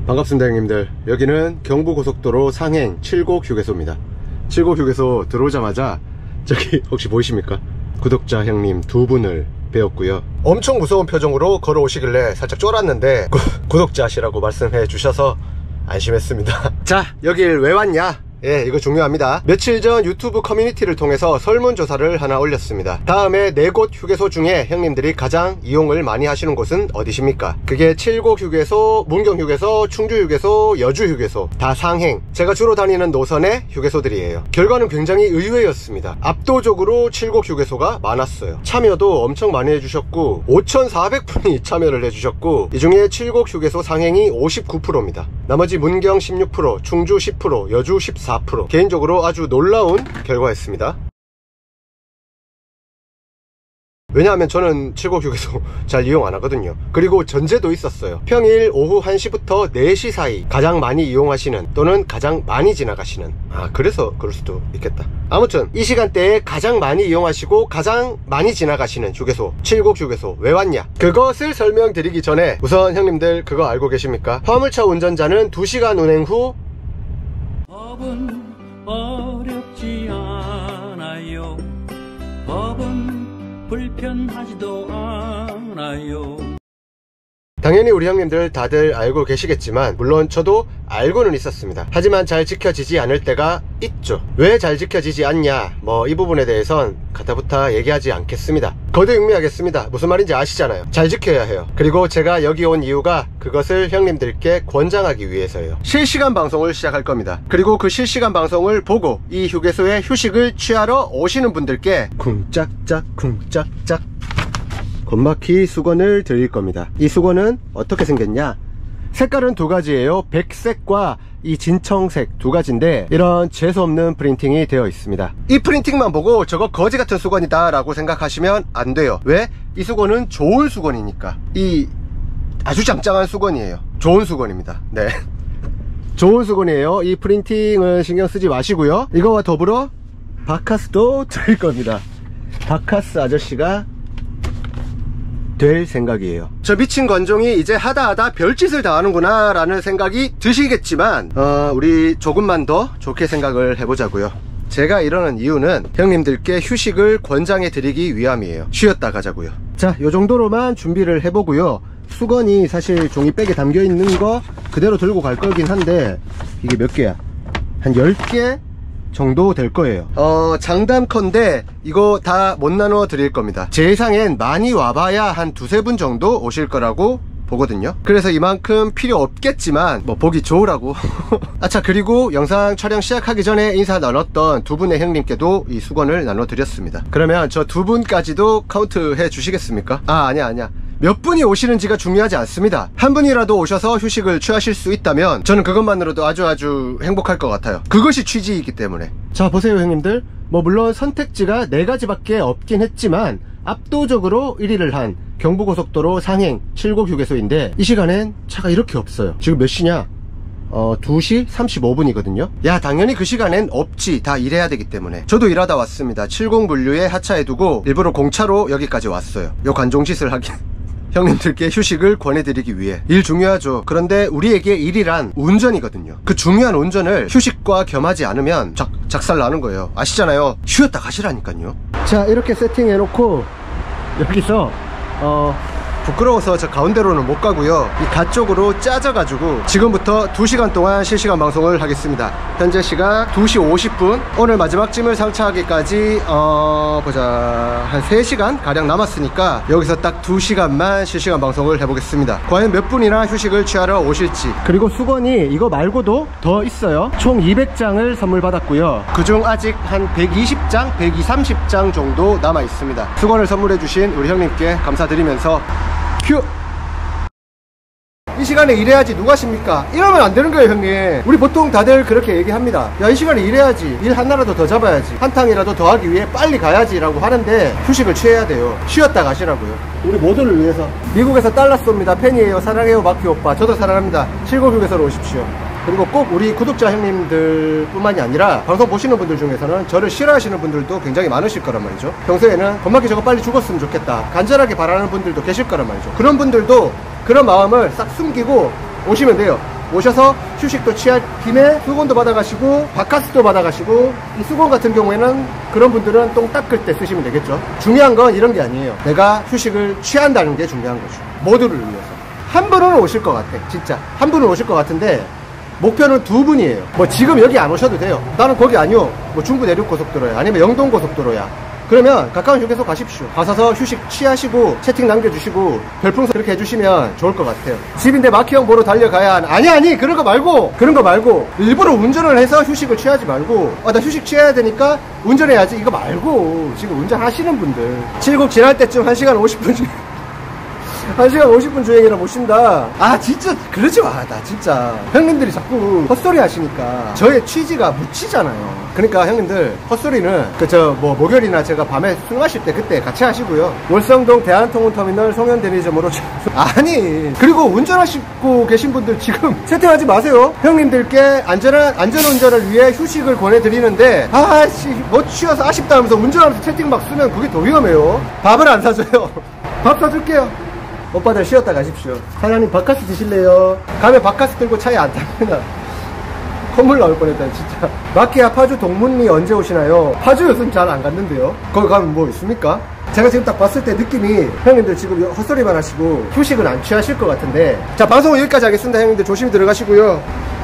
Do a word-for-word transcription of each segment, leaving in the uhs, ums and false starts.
반갑습니다 형님들. 여기는 경부고속도로 상행 칠곡 휴게소입니다. 칠곡 휴게소 들어오자마자 저기 혹시 보이십니까? 구독자 형님 두 분을 배웠고요. 엄청 무서운 표정으로 걸어오시길래 살짝 쫄았는데 구, 구독자시라고 말씀해 주셔서 안심했습니다. 자, 여길 왜 왔냐? 예, 이거 중요합니다. 며칠 전 유튜브 커뮤니티를 통해서 설문조사를 하나 올렸습니다. 다음에 네 곳 휴게소 중에 형님들이 가장 이용을 많이 하시는 곳은 어디십니까? 그게 칠곡 휴게소, 문경 휴게소, 충주 휴게소, 여주 휴게소, 다 상행, 제가 주로 다니는 노선의 휴게소들이에요. 결과는 굉장히 의외였습니다. 압도적으로 칠곡 휴게소가 많았어요. 참여도 엄청 많이 해주셨고 오천사백 분이 참여를 해주셨고, 이 중에 칠곡 휴게소 상행이 오십구 퍼센트입니다 나머지 문경 십육 퍼센트, 충주 십 퍼센트, 여주 십사 퍼센트. 개인적으로 아주 놀라운 결과였습니다. 왜냐하면 저는 칠곡 휴게소 잘 이용 안 하거든요. 그리고 전제도 있었어요. 평일 오후 한 시부터 네 시 사이 가장 많이 이용하시는 또는 가장 많이 지나가시는, 아 그래서 그럴 수도 있겠다. 아무튼 이 시간대에 가장 많이 이용하시고 가장 많이 지나가시는 휴게소, 칠곡 휴게소 왜 왔냐, 그것을 설명드리기 전에 우선 형님들 그거 알고 계십니까? 화물차 운전자는 두 시간 운행 후 법은 어렵지 않아요. 법은 불편하지도 않아요. 당연히 우리 형님들 다들 알고 계시겠지만, 물론 저도 알고는 있었습니다. 하지만 잘 지켜지지 않을 때가 있죠. 왜 잘 지켜지지 않냐, 뭐 이 부분에 대해선 가타부타 얘기하지 않겠습니다. 거듭의미하겠습니다. 무슨 말인지 아시잖아요. 잘 지켜야 해요. 그리고 제가 여기 온 이유가 그것을 형님들께 권장하기 위해서예요. 실시간 방송을 시작할 겁니다. 그리고 그 실시간 방송을 보고 이 휴게소에 휴식을 취하러 오시는 분들께 쿵짝짝 쿵짝짝 건마키 수건을 드릴 겁니다. 이 수건은 어떻게 생겼냐, 색깔은 두 가지예요. 백색과 이 진청색 두 가지인데, 이런 재수없는 프린팅이 되어 있습니다. 이 프린팅만 보고 저거 거지 같은 수건이다 라고 생각하시면 안 돼요. 왜? 이 수건은 좋은 수건이니까. 이 아주 짱짱한 수건이에요. 좋은 수건입니다. 네, 좋은 수건이에요. 이 프린팅은 신경 쓰지 마시고요. 이거와 더불어 바카스도 드릴 겁니다. 바카스 아저씨가 될 생각이에요. 저 미친 관종이 이제 하다 하다 별짓을 다 하는구나 라는 생각이 드시겠지만, 어, 우리 조금만 더 좋게 생각을 해보자고요. 제가 이러는 이유는 형님들께 휴식을 권장해 드리기 위함이에요. 쉬었다 가자고요. 자, 요 정도로만 준비를 해보고요. 수건이 사실 종이백에 담겨 있는 거 그대로 들고 갈 거긴 한데, 이게 몇 개야? 한 열 개 정도 될 거예요. 어, 장담컨대 이거 다 못 나눠 드릴 겁니다. 제 예상엔 많이 와봐야 한 두세 분 정도 오실 거라고 보거든요. 그래서 이만큼 필요 없겠지만 뭐 보기 좋으라고. 아차, 그리고 영상 촬영 시작하기 전에 인사 나눴던 두 분의 형님께도 이 수건을 나눠 드렸습니다. 그러면 저 두 분까지도 카운트 해 주시겠습니까? 아, 아니야 아니야 몇 분이 오시는지가 중요하지 않습니다. 한 분이라도 오셔서 휴식을 취하실 수 있다면 저는 그것만으로도 아주 아주 행복할 것 같아요. 그것이 취지이기 때문에. 자, 보세요 형님들, 뭐 물론 선택지가 네 가지밖에 없긴 했지만 압도적으로 일 위를 한 경부고속도로 상행 칠곡 휴게소인데, 이 시간엔 차가 이렇게 없어요. 지금 몇 시냐? 어, 두 시 삼십오 분이거든요 야, 당연히 그 시간엔 없지. 다 일해야 되기 때문에. 저도 일하다 왔습니다. 칠곡 물류에 하차해 두고 일부러 공차로 여기까지 왔어요. 요 관종짓을 하긴 형님들께 휴식을 권해드리기 위해. 일 중요하죠. 그런데 우리에게 일이란 운전이거든요. 그 중요한 운전을 휴식과 겸하지 않으면 작, 작살 나는 거예요. 아시잖아요. 쉬었다 가시라니까요. 자, 이렇게 세팅해 놓고 여기서 어 부끄러워서 저 가운데로는 못 가고요. 이 가쪽으로 짜져가지고 지금부터 두 시간 동안 실시간 방송을 하겠습니다. 현재 시각 두 시 오십 분. 오늘 마지막 짐을 상차하기까지 어 보자, 한 세 시간 가량 남았으니까 여기서 딱 두 시간만 실시간 방송을 해보겠습니다. 과연 몇 분이나 휴식을 취하러 오실지. 그리고 수건이 이거 말고도 더 있어요. 총 이백 장을 선물 받았고요. 그중 아직 한 백이십 장, 백이십 장 정도 남아 있습니다. 수건을 선물해 주신 우리 형님께 감사드리면서 큐! 이 시간에 일해야지 누가 십니까? 이러면 안 되는 거예요 형님. 우리 보통 다들 그렇게 얘기합니다. 야, 이 시간에 일해야지, 일 하나라도 더 잡아야지, 한탕이라도 더 하기 위해 빨리 가야지 라고 하는데, 휴식을 취해야 돼요. 쉬었다 가시라고요. 우리 모두를 위해서. 미국에서 달러 쏩니다. 팬이에요. 사랑해요 마키 오빠. 저도 사랑합니다. 칠곡 휴게소로 오십시오. 그리고 꼭 우리 구독자 형님들 뿐만이 아니라 방송 보시는 분들 중에서는 저를 싫어하시는 분들도 굉장히 많으실 거란 말이죠. 평소에는 건마키 저거 빨리 죽었으면 좋겠다 간절하게 바라는 분들도 계실 거란 말이죠. 그런 분들도 그런 마음을 싹 숨기고 오시면 돼요. 오셔서 휴식도 취할 김에 수건도 받아가시고 바카스도 받아가시고, 이 수건 같은 경우에는 그런 분들은 똥 닦을 때 쓰시면 되겠죠. 중요한 건 이런 게 아니에요. 내가 휴식을 취한다는 게 중요한 거죠. 모두를 위해서. 한 분은 오실 것 같아. 진짜 한 분은 오실 것 같은데 목표는 두 분이에요. 뭐 지금 여기 안 오셔도 돼요. 나는 거기 아니요, 뭐 중부 내륙고속도로야, 아니면 영동고속도로야. 그러면 가까운 휴게소 가십시오. 가셔서 휴식 취하시고 채팅 남겨주시고 별풍선 그렇게 해주시면 좋을 것 같아요. 집인데 마키형 보러 달려가야 하는, 아니 아니 그런 거 말고 그런 거 말고 일부러 운전을 해서 휴식을 취하지 말고, 아 나 휴식 취해야 되니까 운전해야지, 이거 말고 지금 운전하시는 분들 칠곡 지날 때쯤 한 시간 오십 분 중에 한 시간 오십 분 주행이라 못 쉰다. 아 진짜 그러지 마. 나 진짜 형님들이 자꾸 헛소리 하시니까 저의 취지가 묻히잖아요. 그러니까 형님들 헛소리는 그 저 뭐 목요일이나 제가 밤에 술 마실 때 그때 같이 하시고요. 월성동 대한통운터미널 송현대리점으로 아니, 그리고 운전하시고 계신 분들 지금 채팅하지 마세요. 형님들께 안전한 안전운전을 위해 휴식을 권해드리는데, 아씨 뭐 취해서 아쉽다 하면서 운전하면서 채팅 막 쓰면 그게 더 위험해요. 밥을 안 사줘요. 밥 사줄게요. 오빠들 쉬었다 가십시오. 사장님 바카스 드실래요? 가면 바카스 들고 차에 안 탑니다. 콧물 나올 뻔했다 진짜. 마키야 파주 동문리 언제 오시나요? 파주 요즘 잘 안 갔는데요. 거기 가면 뭐 있습니까? 제가 지금 딱 봤을 때 느낌이 형님들 지금 헛소리만 하시고 휴식은 안 취하실 것 같은데, 자 방송은 여기까지 하겠습니다. 형님들 조심히 들어가시고요.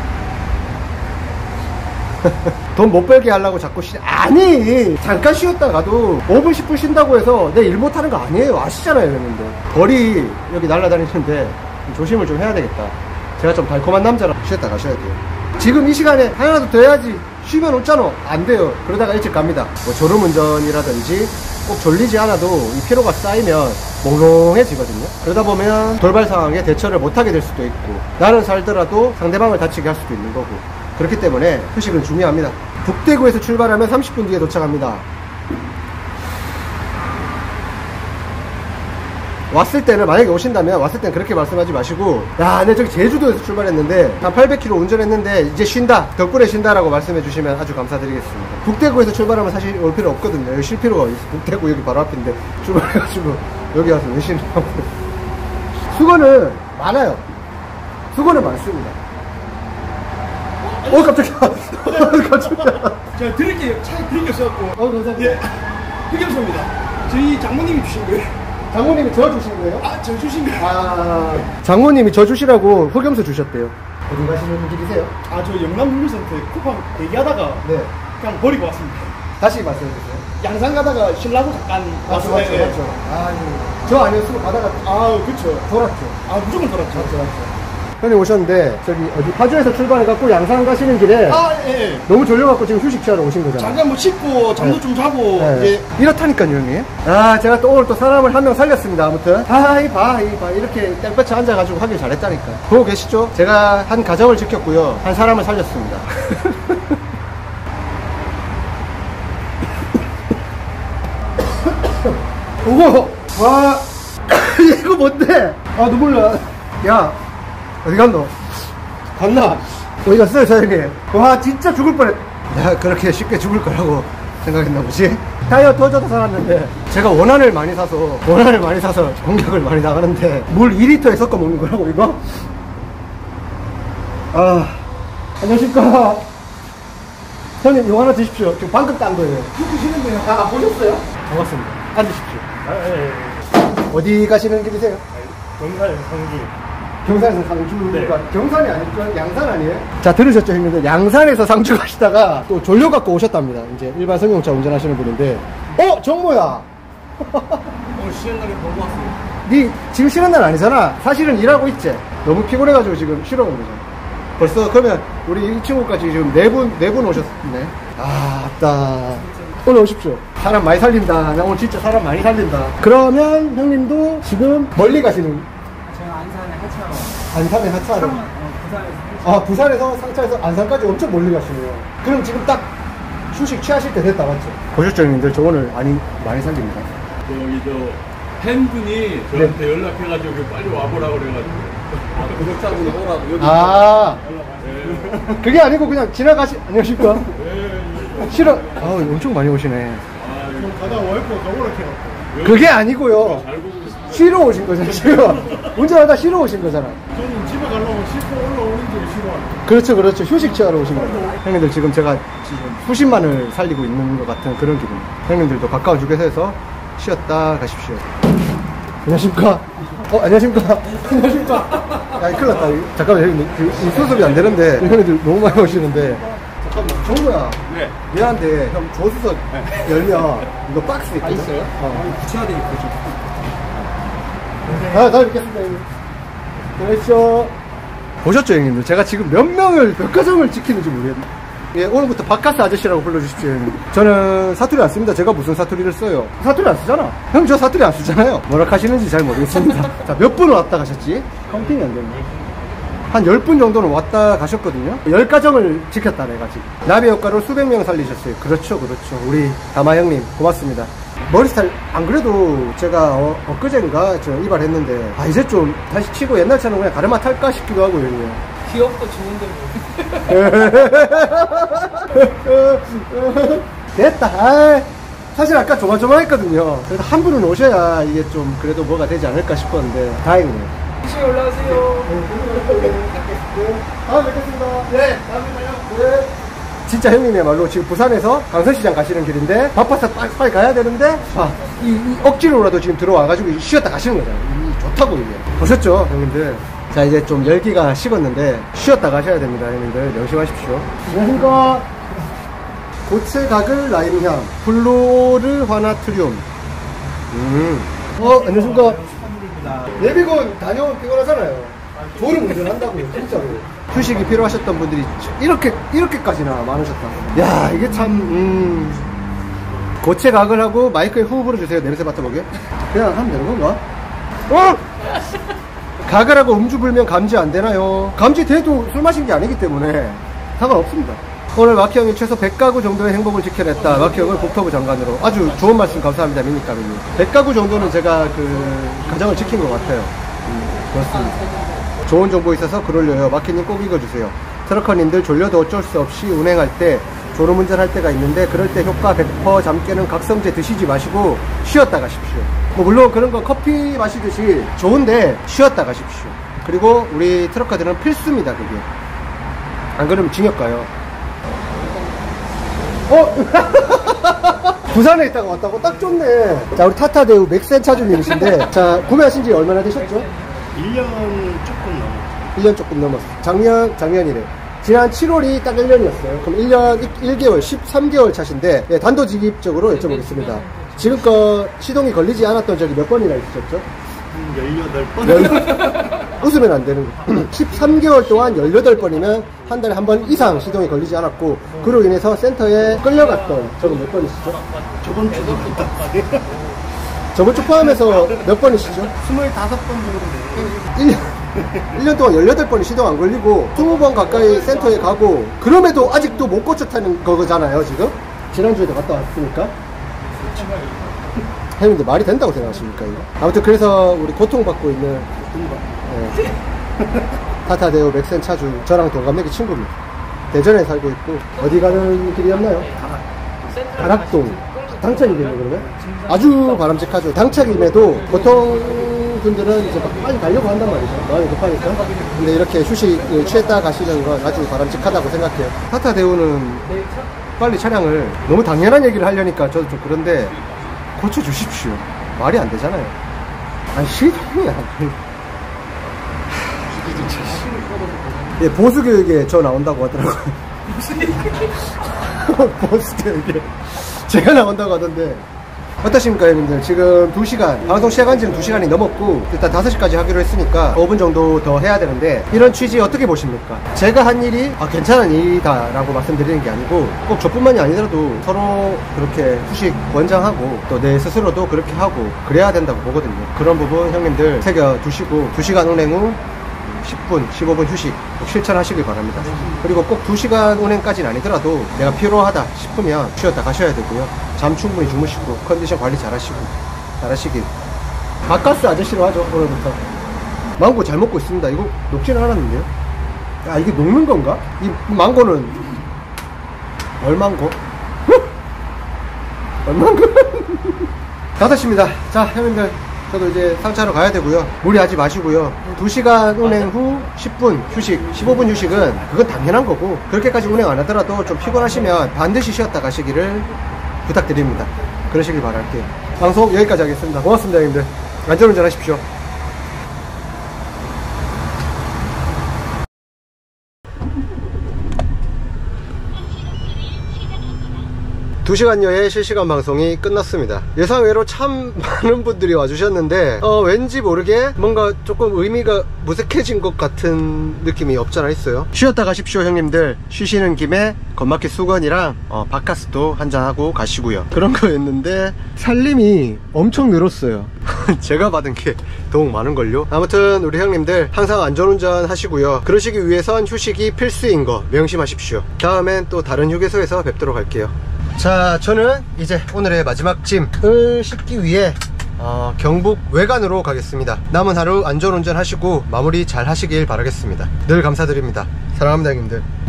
돈 못 벌게 하려고 자꾸 쉬, 아니 잠깐 쉬었다 가도 오 분 십 분 쉰다고 해서 내 일 못하는 거 아니에요. 아시잖아요 형님들. 벌이 여기 날아다니는데 조심을 좀 해야 되겠다. 제가 좀 달콤한 남자라 쉬었다 가셔야 돼요. 지금 이 시간에 하나라도 더 해야지 쉬면 웃잖아. 안 돼요. 그러다가 일찍 갑니다. 뭐 졸음운전이라든지 꼭 졸리지 않아도 이 피로가 쌓이면 몽롱해지거든요. 그러다 보면 돌발 상황에 대처를 못하게 될 수도 있고, 나는 살더라도 상대방을 다치게 할 수도 있는 거고, 그렇기 때문에 휴식은 중요합니다. 북대구에서 출발하면 삼십 분 뒤에 도착합니다. 왔을 때는, 만약에 오신다면 왔을 때는 그렇게 말씀하지 마시고, 야, 내 저기 제주도에서 출발했는데 한 팔백 킬로미터 운전했는데 이제 쉰다, 덕분에 쉰다라고 말씀해 주시면 아주 감사드리겠습니다. 북대구에서 출발하면 사실 올 필요 없거든요. 여기 쉴 필요가 있어. 북대구 여기 바로 앞인데 출발해가지고 여기 와서 왜 쉬냐고. 수건은 많아요. 수건은 많습니다. 어 깜짝이야. 깜짝이야. 제가 드릴게요. 차에 드릴 게 없어갖고. 어 감사합니다. 예. 흑염소입니다. 저희 장모님이 주신 거예요. 장모님이 저 주신 거예요? 아, 저 주신 거예요. 아, 장모님이 저 주시라고 흑염소 주셨대요. 어디 가시는 길이세요? 아, 저 영남 흑염소한테 쿠팡 대기하다가 네. 그냥 버리고 왔습니다. 다시 말씀해주세요. 양산 가다가 신라고 잠깐 맞죠, 왔어요. 맞죠, 맞죠. 아, 저 아니었으면 가다가 아, 그쵸. 돌았죠. 아, 무조건 돌았죠. 맞죠, 맞죠. 형님 오셨는데 저기 어디 파주에서 출발해갖고 양산 가시는 길에 아, 예. 너무 졸려갖고 지금 휴식 취하러 오신 거잖아요. 잠깐 뭐 씻고 잠도 네. 좀 자고 네. 이제 이렇다니까요 형님. 아 제가 또 오늘 또 사람을 한 명 살렸습니다. 아무튼 아이봐이봐 이렇게 땡볕에 앉아가지고 하길 잘했다니까. 보고 계시죠? 제가 한 가정을 지켰고요, 한 사람을 살렸습니다. 오고 와 이거 뭔데? 아 눈물 나. 야 어디 갔노? 갔나? 어디 갔어요 사장님? 와 진짜 죽을 뻔했. 내가 그렇게 쉽게 죽을 거라고 생각했나 보지? 타이어 터져서 살았는데, 제가 원한을 많이 사서 원한을 많이 사서 공격을 많이 나가는데 물 이 리터에 섞어 먹는 거라고 이거? 아 안녕하십니까. 형님 이거 하나 드십시오. 지금 방금 딴 거예요. 드시는데요. 아 보셨어요? 반갑습니다. 앉으십시오. 아, 예. 어디 가시는 길이세요? 경산 성주. 경산에서 상주가 네. 경산이 아니죠? 양산 아니에요? 자 들으셨죠 형님들? 양산에서 상주 가시다가 또 졸려갖고 오셨답니다. 이제 일반 승용차 운전하시는 분인데, 어 정모야. 오늘 쉬는 날에 보고 왔어요. 니 지금 쉬는 날 아니잖아. 사실은 일하고 있지. 너무 피곤해가지고 지금 쉬러 온 거잖아. 벌써 그러면 우리 이 친구까지 지금 네 분 네 분 오셨네. 아 맞다. 오늘 오십시오. 사람 많이 살린다. 나 오늘 진짜 사람 많이 살린다. 그러면 형님도 지금 멀리 가시는? 제가 안산에 하차하러. 안산에 하차하러. 어, 부산에서. 아 부산에서 상차에서 안산까지 엄청 멀리 가시네요. 그럼 지금 딱 휴식 취하실 때 됐다 맞죠? 보셨죠 형님들? 저 오늘 많이 많이 살립니다. 저기 저 팬분이 저한테 연락해가지고 빨리 와보라 그래가지고 아, 구독자분이 오라고 여기 아 네. 그게 아니고 그냥 지나가시. 안녕하십니까? 네. 싫어. 아 엄청 많이 오시네. 아, 가다 와이프가 너무 이렇게 해갖고. 그게 아니고요. 잘 보고 있습니다. 쉬러 오신 거잖아, 지금. 운전하다 쉬러 오신 거잖아. 저는 집에 가려면 씻고 올라오는 게 싫어요. 그렇죠, 그렇죠. 휴식 취하러 오신 거예요. 형님들 지금 제가 지금 수십만을 살리고 있는 것 같은 그런 기분. 형님들도 가까운 휴게소에서 쉬었다 가십시오. 안녕하십니까? 어, 안녕하십니까? 안녕하십니까? 야, 큰일 났다. 잠깐만, 형님. 그, 이 수습이 안 되는데, 형님들 너무 많이 오시는데. 잠깐만, 정우야. 네. 미안한데, 형, 조수석 열면, 이거 박스 있거든? 아, 있어요? 어. 붙여야 되니까 좀. 아, 다음에 뵙겠습니다, 형님. 안녕하십시오. 보셨죠, 형님들? 제가 지금 몇 명을, 몇 가정을 지키는지 모르겠네. 예, 오늘부터 바카스 아저씨라고 불러주십시오, 형님. 저는 사투리 안 씁니다. 제가 무슨 사투리를 써요? 사투리 안 쓰잖아. 형, 저 사투리 안 쓰잖아요. 뭐라 하시는지 잘 모르겠습니다. 자, 몇 분 왔다 가셨지? 카운팅이 안 되네. 한 열 분 정도는 왔다 가셨거든요. 열 가정을 지켰다, 내가 지금. 나비 효과로 수백 명 살리셨어요. 그렇죠, 그렇죠. 우리 다마 형님, 고맙습니다. 머리 스타일, 안 그래도 제가 어, 엊그젠가 저 이발했는데, 아, 이제 좀 다시 치고 옛날처럼 그냥 가르마 탈까 싶기도 하고, 형님. 귀엽고 좋은데 뭐. 됐다. 아, 사실 아까 조마조마했거든요. 그래도 한 분은 오셔야 이게 좀 그래도 뭐가 되지 않을까 싶었는데 다행이네요. 혹시 올라오세요. 다음에 뵙겠습니다. 네, 다음에 봐요. 네. 진짜 형님이야말로 지금 부산에서 강서시장 가시는 길인데 바빠서 빨리, 빨리 가야 되는데 아, 이, 이 억지로라도 지금 들어와가지고 쉬었다 가시는 거잖아요. 이, 좋다고 이게. 보셨죠, 형님들? 자, 이제 좀 열기가 식었는데 쉬었다 가셔야 됩니다, 형님들. 명심하십시오. 안녕하십니까. 고체 가글 라임향 플로르 화나트륨. 음. 어, 안녕하십니까. 예비군 다녀온 피곤하잖아요. 졸음 운전한다고요, 진짜로. 휴식이 필요하셨던 분들이 이렇게 이렇게까지나 많으셨다. 야, 이게 참 음. 고체 가글 하고 마이크에 후 불어주세요. 냄새 맡아보게. 그냥 하면 되는 건가? 어? 가글하고 음주 불면 감지 안 되나요? 감지 돼도 술 마신 게 아니기 때문에 상관없습니다. 오늘 마키 형이 최소 백 가구 정도의 행복을 지켜냈다. 마키 형을 국토부 장관으로. 아주 좋은 말씀 감사합니다, 미니카미님. 백 가구 정도는 제가 그 가정을 지킨 것 같아요. 음, 그렇습니다. 좋은 정보 있어서 글 올려요. 마키님 꼭 읽어주세요. 트럭커님들 졸려도 어쩔 수 없이 운행할 때 졸음운전 할 때가 있는데 그럴 때 효과 백 퍼센트 잠 깨는 각성제 드시지 마시고 쉬었다 가십시오. 뭐 물론 그런 거 커피 마시듯이 좋은데 쉬었다 가십시오. 그리고 우리 트럭커들은 필수입니다, 그게. 안 그러면 징역 가요. 어? 부산에 있다가 왔다고? 딱 좋네. 자, 우리 타타대우 맥센차주님이신데 자, 구매하신 지 얼마나 되셨죠? 일 년 조금 넘었죠. 일 년 조금 넘었어요. 작년, 작년이래. 지난 칠월이 딱 일 년이었어요. 그럼 일 년 일 개월, 십삼 개월 차신데, 예, 단도직입적으로 여쭤보겠습니다. 지금껏 시동이 걸리지 않았던 적이 몇 번이나 있으셨죠? 열여덟 번? 웃으면 안 되는 거. 십삼 개월 동안 열여덟 번이면 한 달에 한 번 이상 시동이 걸리지 않았고, 그로 인해서 센터에 끌려갔던 적은 몇 번이시죠? 저번 주도 갔다 왔어요. 저번 주 포함해서 몇 번이시죠? 스물다섯 번 정도 돼요. 일 년, 일 년 동안 열여덟 번이 시동 안 걸리고 이십 번 가까이 센터에 가고 그럼에도 아직도 못 고쳤다는 거잖아요, 지금? 지난주에도 갔다 왔으니까. 형님들 말이 된다고 생각하십니까, 이거? 아무튼 그래서 우리 고통받고 있는 네. 타타대우 맥센 차주 저랑 동갑내기 친구입니다. 대전에 살고 있고 어디 가는 길이었나요? 가락동. 당착이겠네, 그러면? 아주 바람직하죠. 당착임에도 보통 분들은 이제 막 빨리 가려고 한단 말이죠. 마음이 급하니까. 근데 이렇게 휴식을 취했다 가시는 건 아주 바람직하다고 생각해요. 타타대우는 빨리 차량을 너무 당연한 얘기를 하려니까 저도 좀 그런데 고쳐주십시오. 말이 안 되잖아요. 아니, 시동이야. 예, 보수교육에 저 나온다고 하더라고요. 보수교육에. 제가 나온다고 하던데 어떠십니까, 형님들? 지금 두 시간 방송 시작한 지는 두 시간이 넘었고 일단 다섯 시까지 하기로 했으니까 오 분 정도 더 해야 되는데 이런 취지 어떻게 보십니까? 제가 한 일이 아, 괜찮은 일이다 라고 말씀드리는 게 아니고 꼭 저뿐만이 아니더라도 서로 그렇게 휴식 권장하고 또 내 스스로도 그렇게 하고 그래야 된다고 보거든요. 그런 부분 형님들 새겨 두시고 두 시간 운행 후 십 분, 십오 분 휴식 꼭 실천하시길 바랍니다. 그리고 꼭 두 시간 운행까지는 아니더라도 내가 피로하다 싶으면 쉬었다 가셔야 되고요. 잠 충분히 주무시고 컨디션 관리 잘 하시고 잘 하시길. 바카스 아저씨로 하죠, 오늘부터. 망고 잘 먹고 있습니다. 이거 녹지는 않았는데요. 야, 이게 녹는 건가? 이 망고는 얼망고? 얼망고? 다섯 시입니다. 자, 형님들 저도 이제 상차로 가야 되고요. 무리하지 마시고요. 두 시간 운행 후 십 분 휴식, 십오 분 휴식은 그건 당연한 거고, 그렇게까지 운행 안 하더라도 좀 피곤하시면 반드시 쉬었다 가시기를 부탁드립니다. 그러시길 바랄게요. 방송 여기까지 하겠습니다. 고맙습니다, 형님들. 안전운전 하십시오. 두 시간여의 실시간 방송이 끝났습니다. 예상외로 참 많은 분들이 와주셨는데 어, 왠지 모르게 뭔가 조금 의미가 무색해진 것 같은 느낌이 없잖아 있어요. 쉬었다 가십시오 형님들. 쉬시는 김에 건마켓 수건이랑 어, 바카스도 한잔하고 가시고요. 그런 거였는데 살림이 엄청 늘었어요. 제가 받은 게 더욱 많은걸요. 아무튼 우리 형님들 항상 안전운전 하시고요. 그러시기 위해선 휴식이 필수인 거 명심하십시오. 다음엔 또 다른 휴게소에서 뵙도록 할게요. 자, 저는 이제 오늘의 마지막 짐을 싣기 위해 어, 경북 외관으로 가겠습니다. 남은 하루 안전운전 하시고 마무리 잘 하시길 바라겠습니다. 늘 감사드립니다. 사랑합니다 형님들.